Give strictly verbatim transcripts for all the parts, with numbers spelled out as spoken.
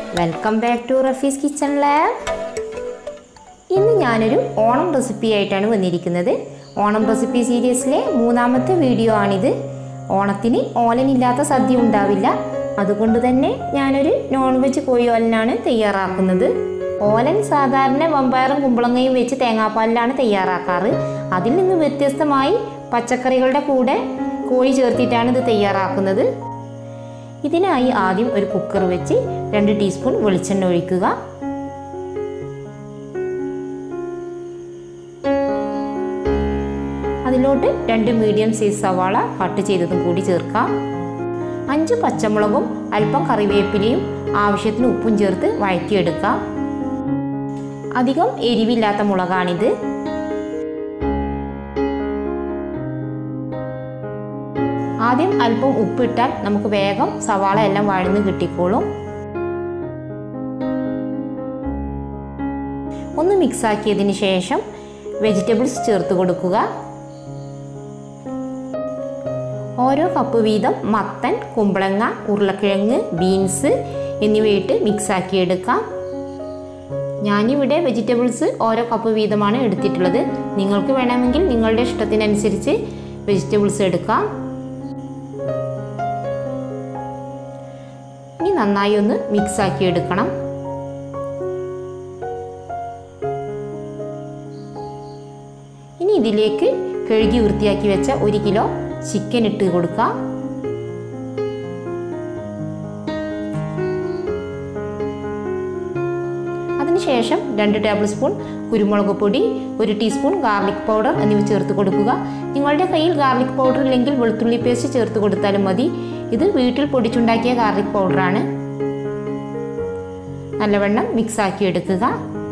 Welcome back to Rafi's kitchen lab. ഇന്ന് ഞാനൊരു Onam recipe ആയിട്ടാണ് വന്നിരിക്കുന്നത്. ഓണം റെസിപ്പി സീരീസിലെ മൂന്നാമത്തെ വീഡിയോ ആണിത്. ഓണത്തിന് ഓലനില്ലാത്ത സദ്യ ഉണ്ടാവില്ല, അതുകൊണ്ട് തന്നെ ഞാനൊരു നോൺ വെജ് കോഴി ഓലനാണ് തയ്യാറാക്കുന്നത്. ഓലൻ സാധാരണ വമ്പയറും കുമ്പളങ്ങയും വെച്ച് തേങ്ങാപ്പാലിലാണ് തയ്യാറാക്കാറ്. അതിൽ നിന്ന് വ്യത്യസ്തമായി പച്ചക്കറികളുടെ കൂടെ കോഴി ചേർത്തിട്ടാണ് ഇത് തയ്യാറാക്കുന്നത്. ഇതിനായി ആദ്യം ഒരു കുക്കർ വെച്ച് രണ്ട് ടീസ്പൂൺ വെളിച്ചെണ്ണ ഒഴിക്കുക. അതിലോട്ട് രണ്ട് മീഡിയം സൈസ് സവാള കട്ട് ചെയ്തതും കൂടി ചേർക്കാം. അഞ്ച് പച്ചമുളകും അല്പം കറിവേപ്പിലയും ആവശ്യത്തിന് ഉപ്പും ചേർത്ത് വഴറ്റിയെടുക്കാം. അധികം എരിവില്ലാത്ത മുളകാണിത്. ആദ്യം അല്പം ഉപ്പിട്ടാൽ നമുക്ക് വേഗം സവാള എല്ലാം വഴന്ന് കിട്ടിക്കോളും. ഒന്ന് മിക്സ് ആക്കിയതിന് ശേഷം വെജിറ്റബിൾസ് ചേർത്ത് കൊടുക്കുക. ഓരോ കപ്പ് വീതം മത്തൻ, കുമ്പളങ്ങ, ഉരുളക്കിഴങ്ങ്, ബീൻസ് എന്നിവയിട്ട് മിക്സ് ആക്കിയെടുക്കാം. ഞാനിവിടെ വെജിറ്റബിൾസ് ഓരോ കപ്പ് വീതമാണ് എടുത്തിട്ടുള്ളത്. നിങ്ങൾക്ക് വേണമെങ്കിൽ നിങ്ങളുടെ ഇഷ്ടത്തിനനുസരിച്ച് വെജിറ്റബിൾസ് എടുക്കാം. ഇനി നന്നായി ഒന്ന് മിക്സ് ആക്കി എടുക്കണം. ഇനി ഇതിലേക്ക് കഴുകി വൃത്തിയാക്കി വെച്ച ഒരു കിലോ ചിക്കൻ ഇട്ട് കൊടുക്കാം. അതിനുശേഷം രണ്ട് ടേബിൾ സ്പൂൺ കുരുമുളക് പൊടി, ഒരു ടീസ്പൂൺ ഗാർലിക് പൗഡർ എന്നിവ ചേർത്ത് കൊടുക്കുക. നിങ്ങളുടെ കയ്യിൽ ഗാർലിക് പൗഡർ ഇല്ലെങ്കിൽ വെളുത്തുള്ളി പേസ്റ്റ് ചേർത്ത് കൊടുത്താലും മതി. ഇത് വീട്ടിൽ പൊടിച്ചുണ്ടാക്കിയ ഗാർലിക് പൗഡറാണ്. നല്ലവണ്ണം മിക്സ് ആക്കി എടുക്കുക.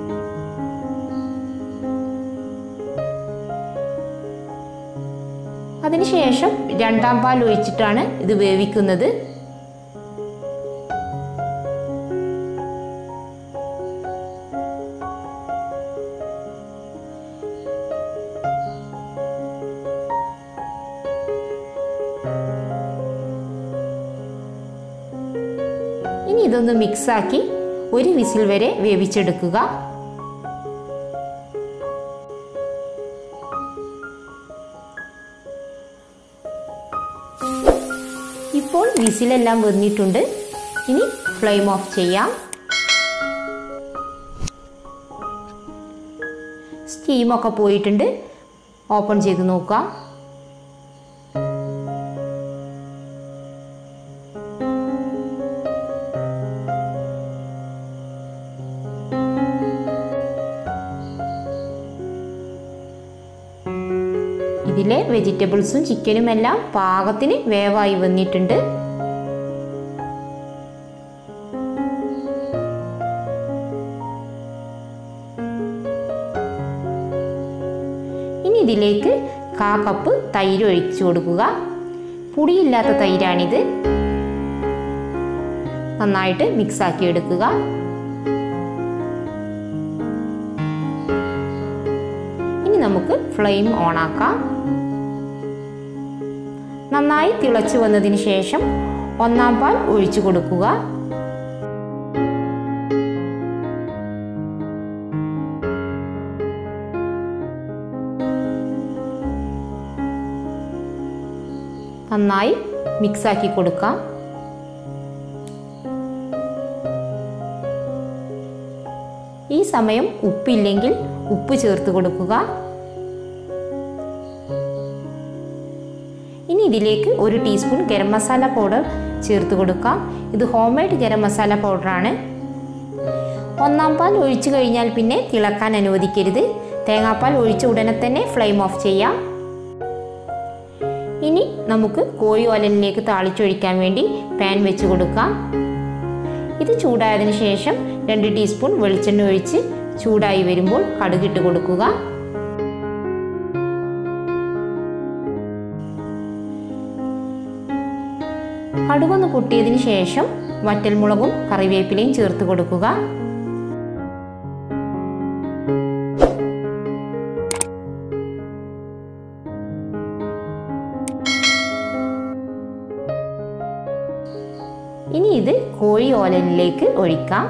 അതിനുശേഷം രണ്ടാം പാൽ ഒഴിച്ചിട്ടാണ് ഇത് വേവിക്കുന്നത്. ഇനി ഇതൊന്ന് മിക്സാക്കി ഒരു വിസിൽ വരെ വേവിച്ചെടുക്കുക. ഇപ്പോൾ വിസിലെല്ലാം വന്നിട്ടുണ്ട്. ഇനി ഫ്ലെയിം ഓഫ് ചെയ്യാം. സ്റ്റീമൊക്കെ പോയിട്ടുണ്ട്. ഓപ്പൺ ചെയ്ത് നോക്കാം. ഇതിലെ വെജിറ്റബിൾസും ചിക്കനും എല്ലാം പാകത്തിന് വേവായി വന്നിട്ടുണ്ട്. ഇനി ഇതിലേക്ക് കാ കപ്പ് തൈര് ഒഴിച്ചു കൊടുക്കുക. പുളിയില്ലാത്ത തൈരാണിത്. നന്നായിട്ട് മിക്സ് ആക്കി എടുക്കുക. ഇനി നമുക്ക് ഫ്ലെയിം ഓൺ ആക്കാം. നന്നായി തിളച്ചു വന്നതിന് ശേഷം ഒന്നാം പാൽ ഒഴിച്ചു കൊടുക്കുക. നന്നായി മിക്സാക്കി കൊടുക്കാം. ഈ സമയം ഉപ്പില്ലെങ്കിൽ ഉപ്പ് ചേർത്ത് കൊടുക്കുക. ഇനി ഇതിലേക്ക് ഒരു ടീസ്പൂൺ ഗരം മസാല പൗഡർ ചേർത്ത് കൊടുക്കാം. ഇത് ഹോം മെയ്ഡ് ഗരം മസാല പൗഡറാണ്. ഒന്നാം പാൽ ഒഴിച്ചു കഴിഞ്ഞാൽ പിന്നെ തിളക്കാൻ അനുവദിക്കരുത്. തേങ്ങാപ്പാൽ ഒഴിച്ച ഉടനെ തന്നെ ഫ്ലെയിം ഓഫ് ചെയ്യാം. ഇനി നമുക്ക് കോഴി ഓലനിലേക്ക് താളിച്ചൊഴിക്കാൻ വേണ്ടി പാൻ വെച്ച് കൊടുക്കാം. ഇത് ചൂടായതിനു ശേഷം രണ്ട് ടീസ്പൂൺ വെളിച്ചെണ്ണ ഒഴിച്ച് ചൂടായി വരുമ്പോൾ കടുകിട്ട് കൊടുക്കുക. കടുകൊന്ന് പൊട്ടിയതിന് ശേഷം വറ്റൽമുളകും കറിവേപ്പിലയും ചേർത്ത് കൊടുക്കുക. ഇനി ഇത് കോഴി ഓലനിലേക്ക് ഒഴിക്കാം.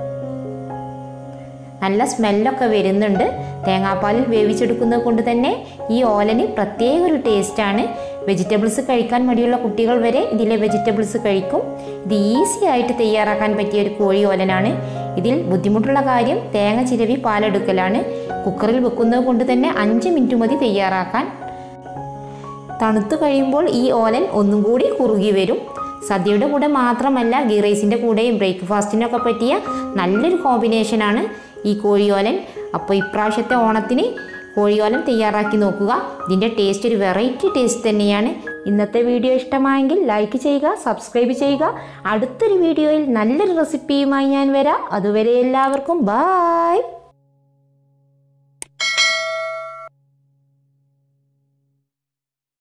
നല്ല സ്മെല്ലൊക്കെ വരുന്നുണ്ട്. തേങ്ങാപ്പാലിൽ വേവിച്ചെടുക്കുന്നത് കൊണ്ട് തന്നെ ഈ ഓലന് പ്രത്യേക ഒരു ടേസ്റ്റാണ്. വെജിറ്റബിൾസ് കഴിക്കാൻ മടിയുള്ള കുട്ടികൾ വരെ ഇതിലെ വെജിറ്റബിൾസ് കഴിക്കും. ഇത് ഈസി ആയിട്ട് തയ്യാറാക്കാൻ പറ്റിയ ഒരു കോഴി ഓലനാണ്. ഇതിൽ ബുദ്ധിമുട്ടുള്ള കാര്യം തേങ്ങ ചിരവി പാലെടുക്കലാണ്. കുക്കറിൽ വെക്കുന്നത് കൊണ്ട് തന്നെ അഞ്ച് മിനിറ്റ് മതി തയ്യാറാക്കാൻ. തണുത്തു കഴിയുമ്പോൾ ഈ ഓലൻ ഒന്നും കൂടി കുറുകി വരും. സദ്യയുടെ കൂടെ മാത്രമല്ല, ഗീ റൈസിൻ്റെ കൂടെയും ബ്രേക്ക്ഫാസ്റ്റിനൊക്കെ പറ്റിയ നല്ലൊരു കോമ്പിനേഷനാണ് ഈ കോഴിയോലൻ. അപ്പോൾ ഇപ്രാവശ്യത്തെ ഓണത്തിന് കോഴിയോലൻ തയ്യാറാക്കി നോക്കുക. ഇതിൻ്റെ ടേസ്റ്റ് ഒരു വെറൈറ്റി ടേസ്റ്റ് തന്നെയാണ്. ഇന്നത്തെ വീഡിയോ ഇഷ്ടമായെങ്കിൽ ലൈക്ക് ചെയ്യുക, സബ്സ്ക്രൈബ് ചെയ്യുക. അടുത്തൊരു വീഡിയോയിൽ നല്ലൊരു റെസിപ്പിയുമായി ഞാൻ വരാം. അതുവരെ എല്ലാവർക്കും ബായ്.